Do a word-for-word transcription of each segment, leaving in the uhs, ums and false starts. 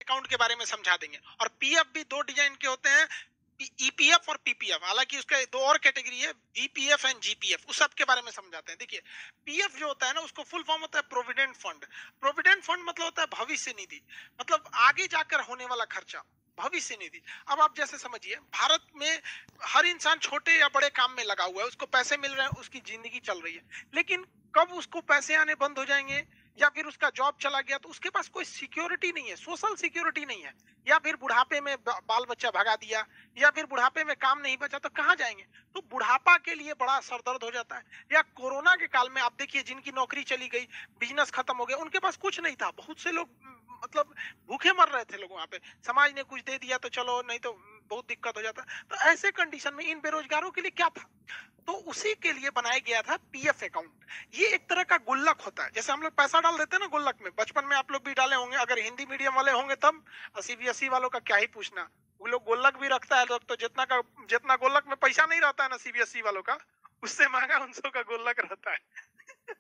Account के बारे में समझा देंगे। और पीएफ भी दो डिजाइन के होते हैं, ईपीएफ और पीपीएफ, हालांकि उसका दो और कैटेगरी है, ईपीएफ एंड जीपीएफ, उस सब के बारे में समझाते हैं। देखिए, पीएफ जो होता है ना, उसको फुल फॉर्म होता है प्रोविडेंट फंड। प्रोविडेंट फंड मतलब होता है भविष्य निधि, मतलब आगे जाकर होने वाला खर्चा, भविष्य निधि। अब आप जैसे समझिए, भारत में हर इंसान छोटे या बड़े काम में लगा हुआ है, उसको पैसे मिल रहे हैं, उसकी जिंदगी चल रही है, लेकिन कब उसको पैसे आने बंद हो जाएंगे या फिर उसका जॉब चला गया तो उसके पास कोई सिक्योरिटी नहीं है, सोशल सिक्योरिटी नहीं है, या फिर बुढ़ापे में बाल बच्चा भगा दिया, या फिर बुढ़ापे में काम नहीं बचा, तो कहाँ जाएंगे? तो बुढ़ापा के लिए बड़ा सरदर्द हो जाता है। या कोरोना के काल में आप देखिए, जिनकी नौकरी चली गई, बिजनेस खत्म हो गया, उनके पास कुछ नहीं था, बहुत से लोग मतलब भूखे मर रहे थे लोग वहां पे, समाज ने कुछ दे दिया तो चलो, नहीं तो बहुत दिक्कत हो जाता। तो ऐसे कंडीशन में इन बेरोजगारों के लिए क्या था? तो उसी के लिए बनाया गया था पीएफ अकाउंट। ये एक तरह का गुल्लक होता है, जैसे हम लोग पैसा डाल देते हैं ना गुल्लक में, बचपन में आप लोग भी डाले होंगे, अगर हिंदी मीडियम वाले होंगे तब, सीबीएसई वालों का क्या ही पूछना, वो लोग गुल्लक भी रखता है लोग, तो जितना का जितना गुल्लक में पैसा नहीं रहता है ना सीबीएसई वालों का, उससे महंगा उनसों का गुल्लक रहता है।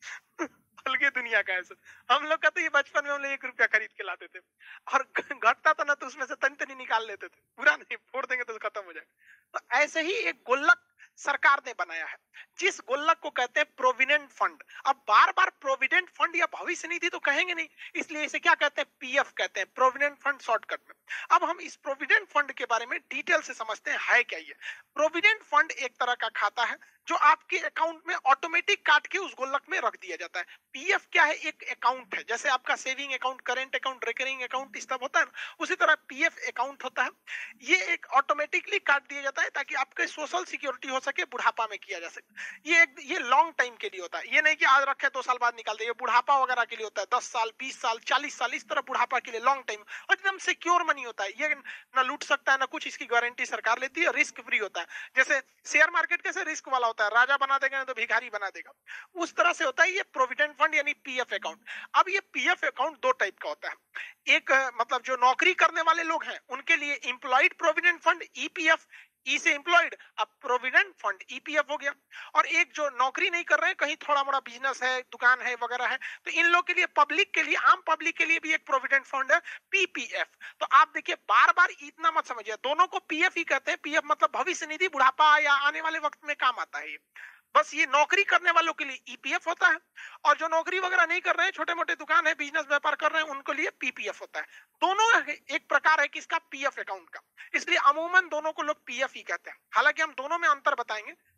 अलगे दुनिया का है। हम लोग का तो ये बचपन में हम लोग एक रुपया खरीद के लाते थे, और घटता था ना तो उसमें से तनी तनी निकाल लेते थे, पूरा नहीं, फोड़ देंगे तो खत्म हो जाएगा। तो ऐसे ही एक गुल्लक सरकार ने बनाया है, जिस गुल्लक को कहते हैं प्रोविडेंट फंड। अब बार बार प्रोविडेंट फंड या भविष्य निधि तो कहेंगे नहीं, इसलिए इसे क्या कहते हैं? पीएफ कहते हैं, प्रोविडेंट फंड शॉर्टकट में। अब हम इस प्रोविडेंट फंड के बारे में डिटेल से समझते हैं, है क्या ये। प्रोविडेंट फंड एक तरह का खाता है जो आपके अकाउंट में ऑटोमेटिक काट के उस गुल्लक में रख दिया जाता है। पीएफ क्या है? एक अकाउंट है, जैसे आपका saving account, current account, recurring account, इस सब होता है ना, उसी तरह पीएफ अकाउंट होता है। ये एक ऑटोमेटिकली काट दिया जाता है ताकि आपके सोशल सिक्योरिटी हो सके, बुढ़ापा में किया जा सके। ये एक ये लॉन्ग टाइम के लिए होता है, ये नहीं कि आज रखे दो साल बाद निकाल दे। ये बुढ़ापा वगैरह के लिए होता है, दस साल, बीस साल, चालीस साल, इस तरह बुढ़ापा के लिए लॉन्ग टाइम, और एकदम सिक्योर मनी होता है। ये ना लूट सकता है ना कुछ, इसकी गारंटी सरकार लेती है, रिस्क फ्री होता है। जैसे शेयर मार्केट कैसे रिस्क वाला होता है, राजा बना देगा नहीं तो भिखारी बना देगा, उस तरह से होता है ये प्रोविडेंट फंड यानी पीएफ अकाउंट। अब ये पीएफ अकाउंट दो टाइप का होता है। एक मतलब जो नौकरी करने वाले लोग हैं उनके लिए employed provident fund EPF, E से एम्प्लॉयड, अब प्रोविडेंट फंड ईपीएफ हो गया। और एक जो नौकरी नहीं कर रहे हैं, कहीं थोड़ा मोड़ा बिजनेस है, दुकान है वगैरह है, तो इन लोग के लिए, पब्लिक के लिए, आम पब्लिक के लिए भी एक प्रोविडेंट फंड है, पीपीएफ। तो आप देखिए, बार बार इतना मत समझिए, दोनों को पीएफ ही कहते हैं। पीएफ मतलब भविष्य निधि, बुढ़ापा या आने वाले वक्त में काम आता है। ये बस ये नौकरी करने वालों के लिए ईपीएफ होता है, और जो नौकरी वगैरह नहीं कर रहे हैं, छोटे मोटे दुकान है, बिजनेस व्यापार कर रहे हैं, उनके लिए पीपीएफ होता है। दोनों एक प्रकार है किसका? पीएफ अकाउंट का। इसलिए अमूमन दोनों को लोग पीएफ ही कहते हैं। हालांकि हम दोनों में अंतर बताएंगे,